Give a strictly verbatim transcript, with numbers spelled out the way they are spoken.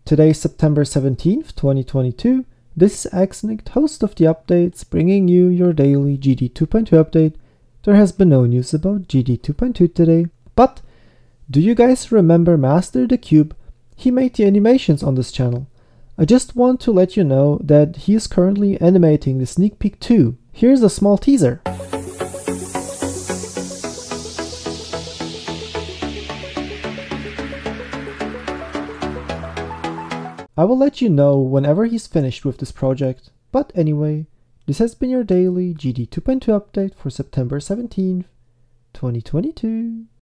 Today is September seventeenth, twenty twenty-two. This is 𝗟𝗶𝘃, host of the updates, bringing you your daily G D two point two update. There has been no news about G D two point two today, but do you guys remember Master the Cube? He made the animations on this channel. I just want to let you know that he is currently animating the sneak peek two. Here's a small teaser. I will let you know whenever he's finished with this project. But anyway, this has been your daily G D two point two update for September seventeenth, twenty twenty-two.